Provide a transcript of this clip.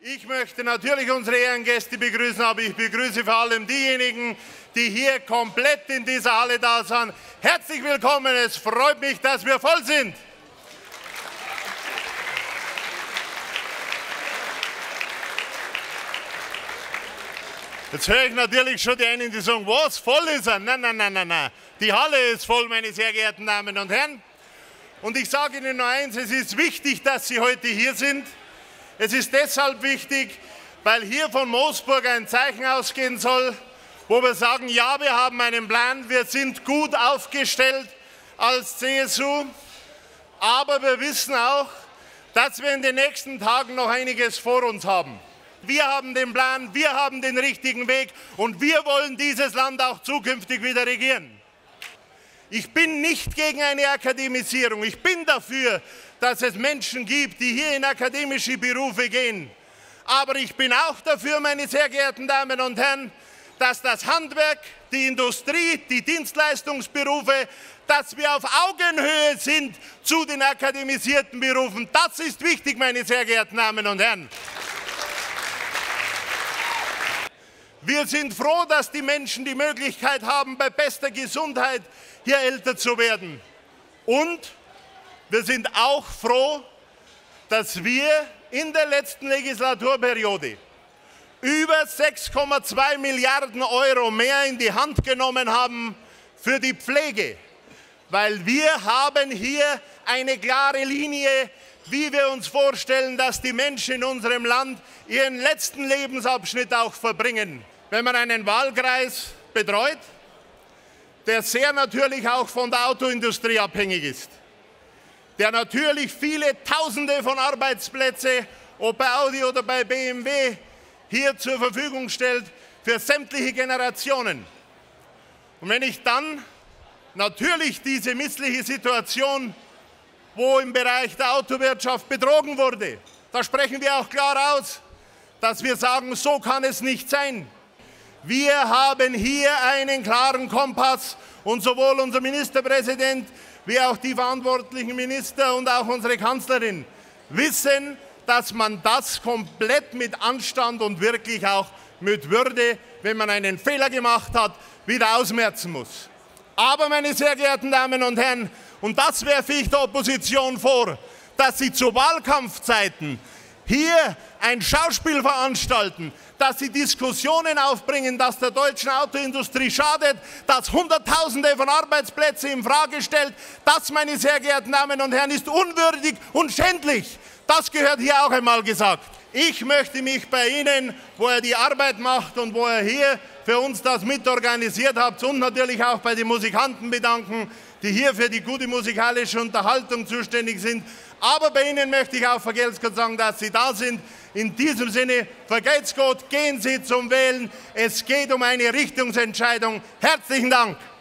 Ich möchte natürlich unsere Ehrengäste begrüßen, aber ich begrüße vor allem diejenigen, die hier komplett in dieser Halle da sind. Herzlich willkommen, es freut mich, dass wir voll sind. Jetzt höre ich natürlich schon die einen, die sagen, was, voll ist er? Nein, nein, nein, nein, nein. Die Halle ist voll, meine sehr geehrten Damen und Herren. Und ich sage Ihnen nur eins, es ist wichtig, dass Sie heute hier sind. Es ist deshalb wichtig, weil hier von Moosburg ein Zeichen ausgehen soll, wo wir sagen, ja, wir haben einen Plan, wir sind gut aufgestellt als CSU, aber wir wissen auch, dass wir in den nächsten Tagen noch einiges vor uns haben. Wir haben den Plan, wir haben den richtigen Weg und wir wollen dieses Land auch zukünftig wieder regieren. Ich bin nicht gegen eine Akademisierung. Ich bin dafür, dass es Menschen gibt, die hier in akademische Berufe gehen. Aber ich bin auch dafür, meine sehr geehrten Damen und Herren, dass das Handwerk, die Industrie, die Dienstleistungsberufe, dass wir auf Augenhöhe sind zu den akademisierten Berufen. Das ist wichtig, meine sehr geehrten Damen und Herren. Wir sind froh, dass die Menschen die Möglichkeit haben, bei bester Gesundheit hier älter zu werden. Und wir sind auch froh, dass wir in der letzten Legislaturperiode über 6,2 Milliarden Euro mehr in die Hand genommen haben für die Pflege. Weil wir haben hier eine klare Linie, wie wir uns vorstellen, dass die Menschen in unserem Land ihren letzten Lebensabschnitt auch verbringen. Wenn man einen Wahlkreis betreut, der sehr natürlich auch von der Autoindustrie abhängig ist, der natürlich viele Tausende von Arbeitsplätzen, ob bei Audi oder bei BMW, hier zur Verfügung stellt für sämtliche Generationen. Und wenn ich dann natürlich diese missliche Situation, wo im Bereich der Autowirtschaft betrogen wurde, da sprechen wir auch klar aus, dass wir sagen, so kann es nicht sein. Wir haben hier einen klaren Kompass und sowohl unser Ministerpräsident wie auch die verantwortlichen Minister und auch unsere Kanzlerin wissen, dass man das komplett mit Anstand und wirklich auch mit Würde, wenn man einen Fehler gemacht hat, wieder ausmerzen muss. Aber, meine sehr geehrten Damen und Herren, und das werfe ich der Opposition vor, dass sie zu Wahlkampfzeiten hier ein Schauspiel veranstalten, dass sie Diskussionen aufbringen, dass der deutschen Autoindustrie schadet, dass Hunderttausende von Arbeitsplätzen in Frage stellt. Das, meine sehr geehrten Damen und Herren, ist unwürdig und schändlich. Das gehört hier auch einmal gesagt. Ich möchte mich bei Ihnen, wo ihr die Arbeit macht und wo ihr hier für uns das mitorganisiert habt und natürlich auch bei den Musikanten bedanken, die hier für die gute musikalische Unterhaltung zuständig sind. Aber bei Ihnen möchte ich auch vergelt's Gott sagen, dass Sie da sind. In diesem Sinne, vergelt's Gott, gehen Sie zum Wählen. Es geht um eine Richtungsentscheidung. Herzlichen Dank.